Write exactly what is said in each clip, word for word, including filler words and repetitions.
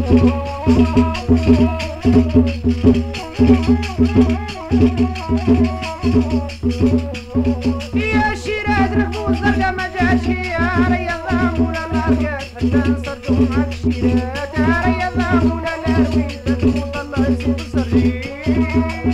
يا شيرات ركبوز درجة ما جاتش يا رياضة مولا الأركات حتى نصرتو معاك شيرات يا رياضة مولا الأركات الله يسيب الصريح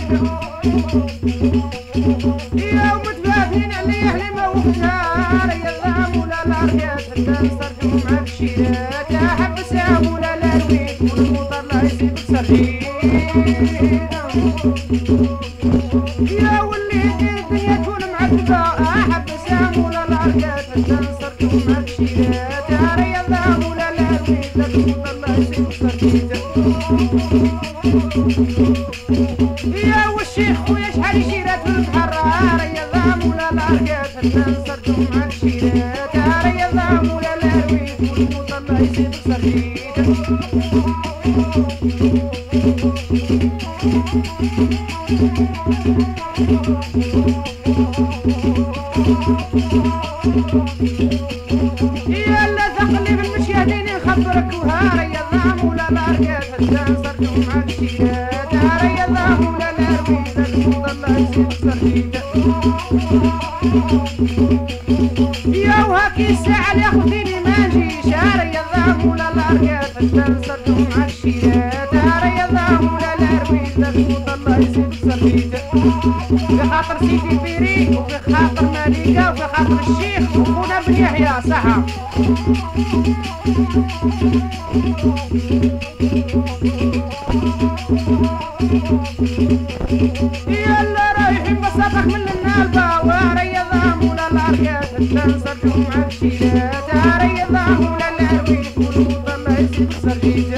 يا ومتفاهمين علي حليمة وقتها رياضة مولا الأركات حتى نصرتو معاك شيرات يا حبس يا مولا الأركات والموطر الله يسيب الصريح يا وليدي الدنيا تكون معذبة أحبس يا مولا الأركات حتى نصرتو معاك شيرات يا رياضة مولا الأركات والموطر الله يسيب الصريح يا والشيخ خويا شحال يشيرات في البحر رياضة مولا الأركات حتى نصرتو معاك شيرات يا رياضة مولا الأركات والموطر الله يسيب الصريح يلا ثقلي بالمشاهدين نخبرك وها رياضة مولا الأركات حتى نصرتو معاك شيرات يا رياضة مولا الأركات والموطر الله يسيب الصريح يا وهاكي الساعة اللي خذيني ما نجيش يا رياضة مولا الأركات حتى نصرتو معاك شيرات يا رياضة مولا الأركات والموطر الله يسيب الصريح في خاطر سيدي بيري وفي خاطر مالكة وفي خاطر الشيخ وخونا بن يحيى صحة يلا رايحين بساطك من النالبة ورياضة مولا الأركات حتى نصرتو معاك شيرات يا رياضة مولا الأركات والموطر الله يسيب الصريح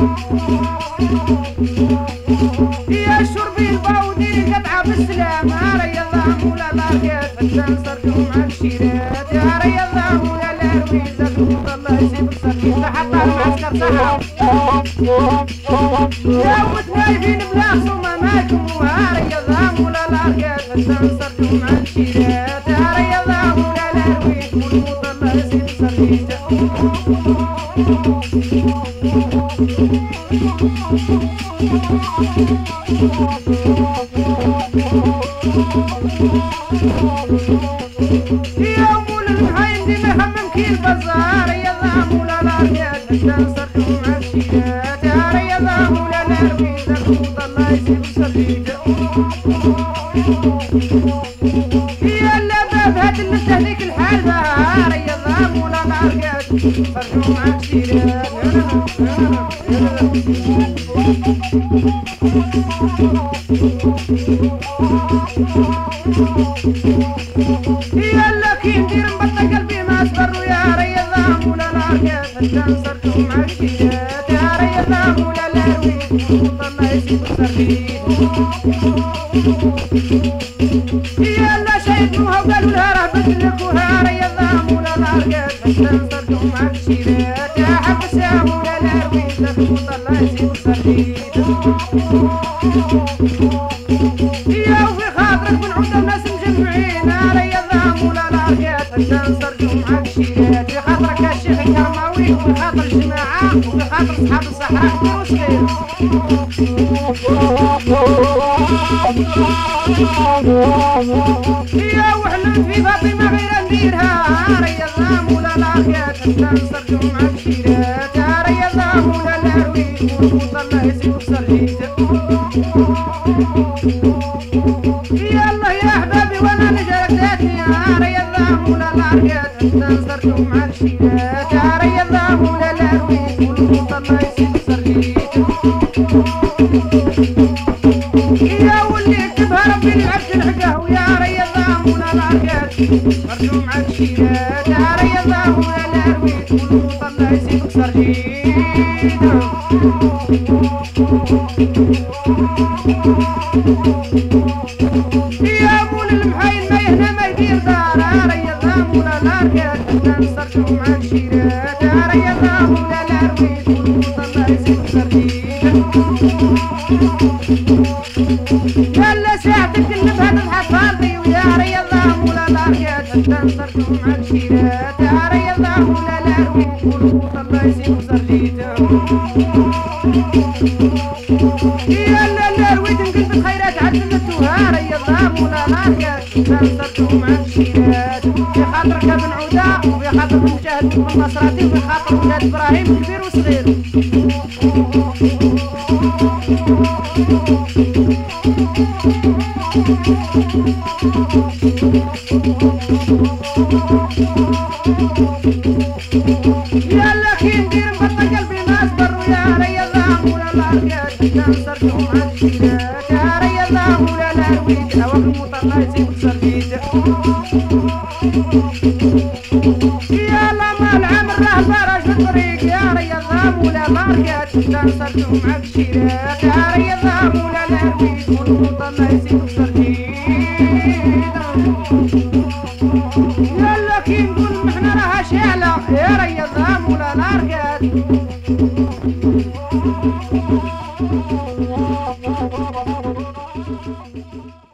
يا شربي الباودين قطعة بالسلام يا رياضة مولا الأركات حتى نصرتو معاك شيرات يا رياضة مولا الأركات والموطر الله يسيب الصريح حتى المعسكر صحة يا متوايفين بلا خصومة مالكم يا رياضة مولا الأركات حتى نصرتو معاك شيرات يا رياضة مولا الأركات والموطر الله يسيب الصريح يا مولا المحايم ديما يخمم كي البزار رياضة مولا الأركات حتى نصرتو معاك شيرات يا رياضة مولا الأركات والموطر الله يسيب الصريح يلا باب هاد اللفة هذيك الحالبة رياضة مولا الأركات نصرتو معاك شيرات يلا كي ندير نبطل قلبي ما صبر يا رياضة مولا الأركات حتى نصرتو معاك شيرات يا رياضة مولا الأركات والموطر الله يسيب الصريح يلا شايفوها وقالوا لها راه بدلك وها رياضة مولا الأركات حتى نصرتو معاك شيرات يا حبس يا مولا الأركات والموطر الله يسيب الصريح يا وفي خاطرك بنعود الناس مجمعين يا رياضة مولا الأركات حتى نصرتو معاك شيرات في خاطرك يا شيخ الكرماوي وفي خاطر الجماعة وفي خاطر صحاب الصحراء كبير وصغير يا وحلم في فاطمة غير نديرها رياضة مولا الأركات حتى نصرتو معاك شيرات يا رياضة مولا الأركات والموطر الله يسيب الصريح يلا يا احبابي وانا نجرك ذاتي يا رياضة مولا الأركات حتى نصرتو معاك شيرات يا رياضة مولا الأركات والموطر الله يسيب الصريح يا واللي يكتبها ربي لعبت الحقه ويا رياضة مولا الأركات نصرتو معاك شيرات يا رياضة مولا الأركات والموطر الله يسيب الصريح يا مولا المحايل ما يهنا ما يدير دار يا رياضة مولا الأركات حتى نصرتو معاك شيرات يا رياضة مولا الأركات والموطر الله يسيب الصريح يلا ساعتك نلبها نضحك فاضي ويا رياضة مولا الأركات حتى نصرتو معاك شيرات يا رياضة مولا الأركات والموطر الله يسيب الصريح يا لا لا ويد نقلب خيرات عدلت وهاري الظام ولا ناركات تنصرتو مع الشيرات في خاطرك ابن عوده وفي خاطر مجاهد بن النصراتي وفي خاطر ولاد ابراهيم كبير وصغير. يلا كي ندير مبطل قلبي ما اصبر ويا ري الله ولا الاركات تنصرتو مع الشيرات يا ري الله ولا العويد هواك المطر يزيد وصريد. يلا ما العمر راه فرج الطريق يا ري الله ولا الاركات تنصرتو مع الشيرات يا ري الله ولا العويد والمطر يزيد وصريد. يلا كي نقول محنا راها شعلة يا ري الظام ولا الاركات.